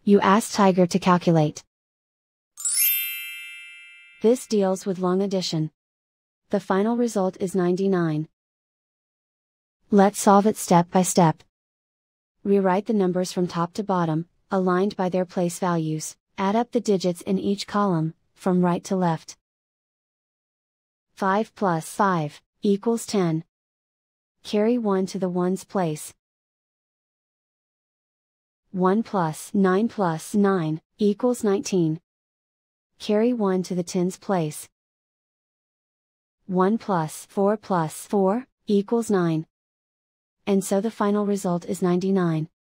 You ask Tiger to calculate. This deals with long addition. The final result is 99. Let's solve it step by step. Rewrite the numbers from top to bottom, aligned by their place values. Add up the digits in each column, from right to left. 5 plus 5 equals 10. Carry 1 to the ones place. 1 plus 9 equals 19. Carry 1 to the tens place. 1 plus 4 equals 9. And so the final result is 99.